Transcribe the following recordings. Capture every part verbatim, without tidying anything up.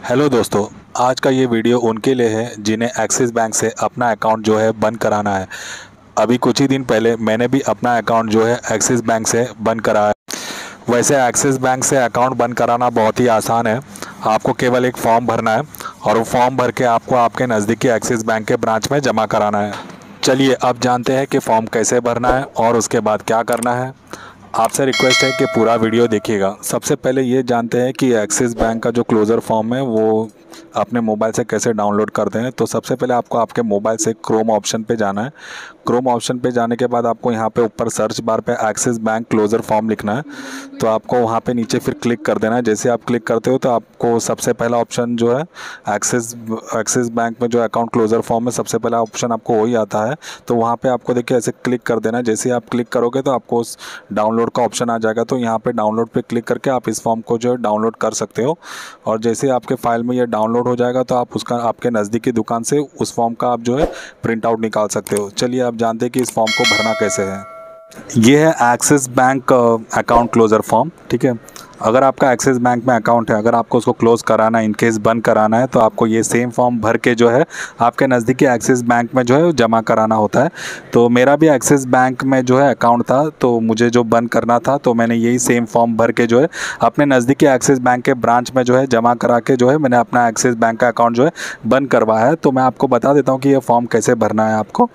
Hello दोस्तों। आज का ये वीडियो उनके लिए है जिन्हें एक्सिस बैंक से अपना अकाउंट जो है बंद कराना है। अभी कुछ ही दिन पहले मैंने भी अपना अकाउंट जो है एक्सिस बैंक से बंद कराया है। वैसे एक्सिस बैंक से अकाउंट बंद कराना बहुत ही आसान है। आपको केवल एक फॉर्म भरना है और वो फॉर्म भर के आपको आपके नज़दीकी एक्सिस बैंक के ब्रांच में जमा कराना है। चलिए अब जानते हैं कि फॉर्म कैसे भरना है और उसके बाद क्या करना है। आपसे रिक्वेस्ट है कि पूरा वीडियो देखिएगा। सबसे पहले ये जानते हैं कि एक्सिस बैंक का जो क्लोज़र फॉर्म है वो अपने मोबाइल से कैसे डाउनलोड करते हैं। तो सबसे पहले आपको आपके मोबाइल से क्रोम ऑप्शन पे जाना है। क्रोम ऑप्शन पे जाने के बाद आपको यहाँ पे ऊपर सर्च बार पे एक्सिस बैंक क्लोज़र फॉर्म लिखना है। तो आपको वहाँ पे नीचे फिर क्लिक कर देना है। जैसे आप क्लिक करते हो तो आपको सबसे पहला ऑप्शन जो है एक्सिस एक्सिस बैंक में जो अकाउंट क्लोज़र फॉर्म है सबसे पहला ऑप्शन आपको वही आता है। तो वहाँ पे आपको देखिए ऐसे क्लिक कर देना है। जैसे आप क्लिक करोगे तो आपको उस डाउनलोड का ऑप्शन आ जाएगा। तो यहाँ पे डाउनलोड पे क्लिक करके आप इस फॉर्म को जो है डाउनलोड कर सकते हो। और जैसे आपके फाइल में ये डाउनलोड हो जाएगा तो आप उसका आपके नज़दीकी दुकान से उस फॉर्म का आप जो है प्रिंट आउट निकाल सकते हो। चलिए आप जानते हैं कि इस फॉर्म को भरना कैसे है। ये है Axis bank account closure form, ठीक है। अगर आपका एक्सिस बैंक में अकाउंट है, अगर आपको उसको क्लोज़ कराना है, इनकेस बंद कराना है, तो आपको ये सेम फॉर्म भर के जो है आपके नज़दीकी एक्सिस बैंक में जो है जमा कराना होता है। तो मेरा भी एक्सिस बैंक में जो है अकाउंट था, तो मुझे जो बंद करना था तो मैंने यही सेम फॉर्म भर के जो है अपने नज़दीकी एक्सिस बैंक के ब्रांच में जो है जमा करा के जो है मैंने अपना एक्सिस बैंक का अकाउंट जो है बंद करवाया है। तो मैं आपको बता देता हूँ कि ये फॉर्म कैसे भरना है आपको,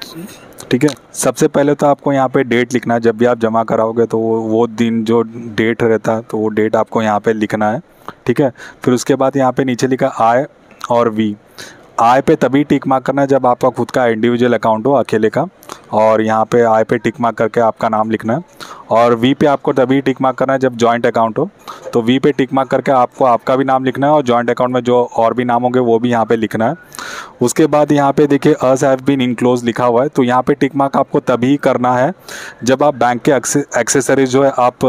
ठीक है। सबसे पहले तो आपको यहाँ पे डेट लिखना है। जब भी आप जमा कराओगे तो वो वो दिन जो डेट रहता है तो वो डेट आपको यहाँ पे लिखना है, ठीक है। फिर उसके बाद यहाँ पे नीचे लिखा आई और वी। आई पे तभी टिक मार्क करना है जब आपका खुद का इंडिविजुअल अकाउंट हो, अकेले का। और यहाँ पे आई पे टिक मार्क करके आपका नाम लिखना है। और वी पे आपको तभी टिक मार्क करना है जब जॉइंट अकाउंट हो। तो वी पे टिक मार्क करके आपको आपका भी नाम लिखना है और जॉइंट अकाउंट में जो और भी नाम होंगे वो भी यहाँ पे लिखना है। उसके बाद यहाँ पे देखिए अस हैव बीन इनक्लोज लिखा हुआ है। तो यहाँ पे टिक मार्क आपको तभी करना है जब आप बैंक के एक्सेसरीज जो है आप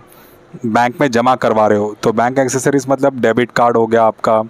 बैंक में जमा करवा रहे हो। तो बैंक एक्सेसरीज मतलब डेबिट कार्ड हो गया, आपका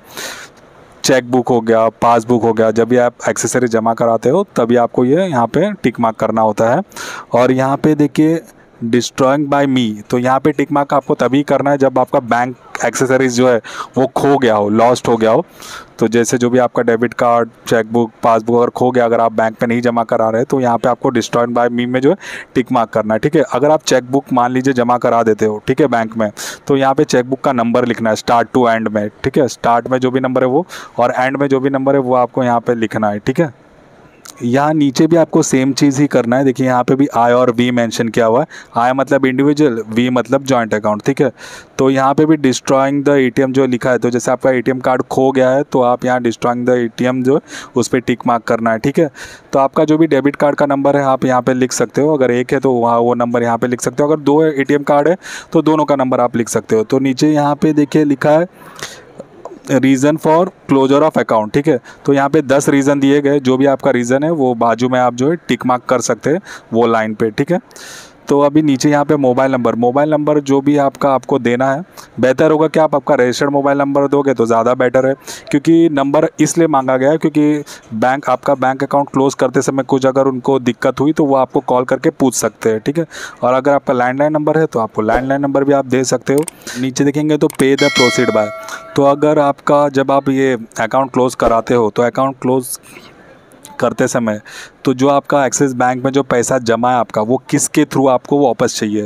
चेक बुक हो गया, पासबुक हो गया। जब भी आप एक्सेसरी जमा कराते हो तभी आपको ये यहाँ पे टिक मार्क करना होता है। और यहाँ पे देखिए डिस्ट्रॉइंग बाय मी, तो यहाँ पे टिक मार्क आपको तभी करना है जब आपका बैंक एक्सेसरीज जो है वो खो गया हो, लॉस्ट हो गया हो। तो जैसे जो भी आपका डेबिट कार्ड, चेकबुक, पासबुक अगर खो गया, अगर आप बैंक पे नहीं जमा करा रहे तो यहाँ पे आपको डिस्ट्रॉइड बाय मी में जो है टिक मार्क करना है, ठीक है। अगर आप चेकबुक मान लीजिए जमा करा देते हो, ठीक है, बैंक में, तो यहाँ पे चेकबुक का नंबर लिखना है स्टार्ट टू एंड में, ठीक है। स्टार्ट में जो भी नंबर है वो और एंड में जो भी नंबर है वो आपको यहाँ पे लिखना है, ठीक है। यहाँ नीचे भी आपको सेम चीज़ ही करना है। देखिए यहाँ पे भी आई और वी मेंशन किया हुआ है। आई मतलब इंडिविजुअल, वी मतलब जॉइंट अकाउंट, ठीक है। तो यहाँ पे भी डिस्ट्रॉइंग द एटीएम जो लिखा है, तो जैसे आपका एटीएम कार्ड खो गया है तो आप यहाँ डिस्ट्रॉइंग द एटीएम जो उस पर टिक मार्क करना है, ठीक है। तो आपका जो भी डेबिट कार्ड का नंबर है आप यहाँ पे लिख सकते हो। अगर एक है तो वहाँ वो नंबर यहाँ पे लिख सकते हो। अगर दो एटीएम कार्ड है तो दोनों का नंबर आप लिख सकते हो। तो नीचे यहाँ पे देखिए लिखा है reason for closure of account, ठीक है। तो यहाँ पे दस रीज़न दिए गए। जो भी आपका रीज़न है वो बाजू में आप जो है टिक मार्क कर सकते हैं वो लाइन पे, ठीक है। तो अभी नीचे यहाँ पे मोबाइल नंबर मोबाइल नंबर जो भी आपका आपको देना है, बेहतर होगा कि आप आपका रजिस्टर्ड मोबाइल नंबर दोगे तो ज़्यादा बेटर है। क्योंकि नंबर इसलिए मांगा गया है क्योंकि बैंक आपका बैंक अकाउंट क्लोज़ करते समय कुछ अगर उनको दिक्कत हुई तो वो आपको कॉल करके पूछ सकते हैं, ठीक है। और अगर आपका लैंडलाइन नंबर है तो आपको लैंडलाइन नंबर भी आप दे सकते हो। नीचे देखेंगे तो पे द प्रोसीड बाय। तो अगर आपका जब आप ये अकाउंट क्लोज़ कराते हो तो अकाउंट क्लोज़ करते समय तो जो आपका एक्सिस बैंक में जो पैसा जमा है आपका, वो किसके थ्रू आपको वापस चाहिए।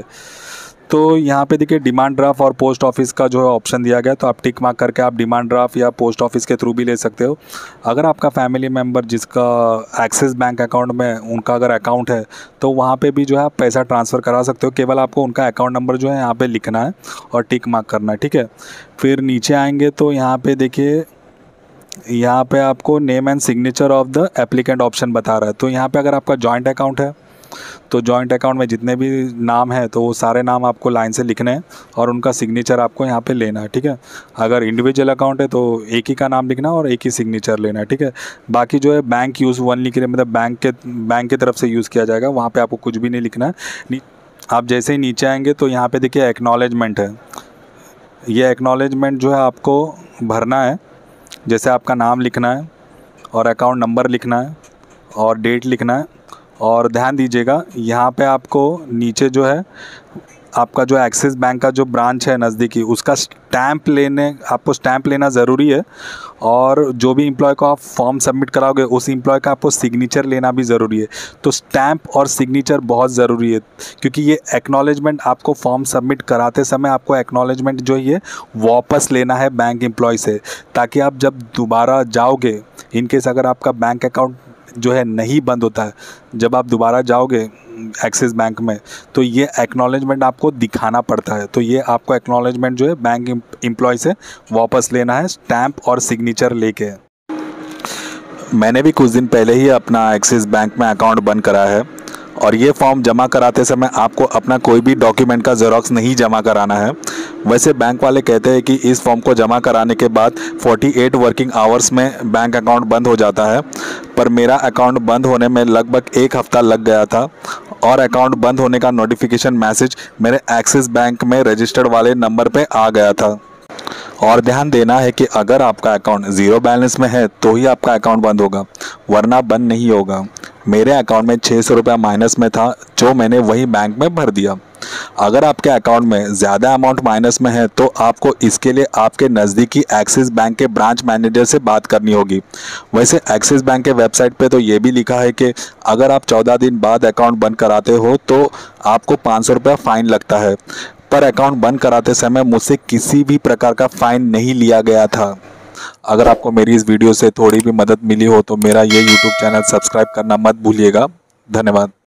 तो यहाँ पे देखिए डिमांड ड्राफ्ट और पोस्ट ऑफिस का जो है ऑप्शन दिया गया। तो आप टिक मार्क करके आप डिमांड ड्राफ्ट या पोस्ट ऑफिस के थ्रू भी ले सकते हो। अगर आपका फैमिली मेम्बर जिसका एक्सिस बैंक अकाउंट में उनका अगर अकाउंट है तो वहाँ पे भी जो है आप पैसा ट्रांसफ़र करा सकते हो। केवल आपको उनका अकाउंट नंबर जो है यहाँ पे लिखना है और टिक मार्क करना है, ठीक है। फिर नीचे आएंगे तो यहाँ पे देखिए यहाँ पे आपको name and signature of the applicant option बता रहा है। तो यहाँ पे अगर आपका जॉइंट अकाउंट है तो जॉइंट अकाउंट में जितने भी नाम हैं तो वो सारे नाम आपको लाइन से लिखने हैं और उनका सिग्नेचर आपको यहाँ पे लेना है, ठीक है। अगर इंडिविजुअल अकाउंट है तो एक ही का नाम लिखना है और एक ही सिग्नेचर लेना है, ठीक है। बाकी जो है बैंक यूज़ वन लिख रहे मतलब बैंक के बैंक की तरफ से यूज़ किया जाएगा, वहाँ पर आपको कुछ भी नहीं लिखना है। आप जैसे ही नीचे आएँगे तो यहाँ पर देखिए एक्नॉलेजमेंट है। ये एक्नॉलेजमेंट जो है आपको भरना है। जैसे आपका नाम लिखना है और अकाउंट नंबर लिखना है और डेट लिखना है। और ध्यान दीजिएगा यहाँ पे आपको नीचे जो है आपका जो एक्सिस बैंक का जो ब्रांच है नज़दीकी, उसका स्टैंप लेने आपको स्टैंप लेना ज़रूरी है। और जो भी एम्प्लॉय को आप फॉर्म सबमिट कराओगे उस एम्प्लॉय का आपको सिग्नेचर लेना भी ज़रूरी है। तो स्टैंप और सिग्नेचर बहुत ज़रूरी है, क्योंकि ये एक्नॉलेजमेंट आपको फॉर्म सबमिट कराते समय आपको एक्नॉलेजमेंट जो है वापस लेना है बैंक एम्प्लॉय से, ताकि आप जब दोबारा जाओगे, इन केस अगर आपका बैंक अकाउंट जो है नहीं बंद होता है, जब आप दोबारा जाओगे एक्सिस बैंक में, तो ये एक्नॉलेजमेंट आपको दिखाना पड़ता है। तो ये आपको एक्नॉलेजमेंट जो है बैंक एम्प्लॉय से वापस लेना है, स्टैंप और सिग्नेचर लेके। मैंने भी कुछ दिन पहले ही अपना एक्सिस बैंक में अकाउंट बंद कराया है, और ये फॉर्म जमा कराते समय आपको अपना कोई भी डॉक्यूमेंट का ज़ेरॉक्स नहीं जमा कराना है। वैसे बैंक वाले कहते हैं कि इस फॉर्म को जमा कराने के बाद अड़तालीस वर्किंग आवर्स में बैंक अकाउंट बंद हो जाता है, पर मेरा अकाउंट बंद होने में लगभग एक हफ़्ता लग गया था, और अकाउंट बंद होने का नोटिफिकेशन मैसेज मेरे एक्सिस बैंक में रजिस्टर्ड वाले नंबर पे आ गया था। और ध्यान देना है कि अगर आपका अकाउंट ज़ीरो बैलेंस में है तो ही आपका अकाउंट बंद होगा, वरना बंद नहीं होगा। मेरे अकाउंट में छः सौ रुपया माइनस में था, जो मैंने वही बैंक में भर दिया। अगर आपके अकाउंट में ज़्यादा अमाउंट माइनस में है तो आपको इसके लिए आपके नज़दीकी एक्सिस बैंक के ब्रांच मैनेजर से बात करनी होगी। वैसे एक्सिस बैंक के वेबसाइट पे तो ये भी लिखा है कि अगर आप चौदह दिन बाद अकाउंट बंद कराते हो तो आपको पाँच सौ रुपया फ़ाइन लगता है, पर अकाउंट बंद कराते समय मुझसे किसी भी प्रकार का फ़ाइन नहीं लिया गया था। अगर आपको मेरी इस वीडियो से थोड़ी भी मदद मिली हो तो मेरा ये यूट्यूब चैनल सब्सक्राइब करना मत भूलिएगा। धन्यवाद।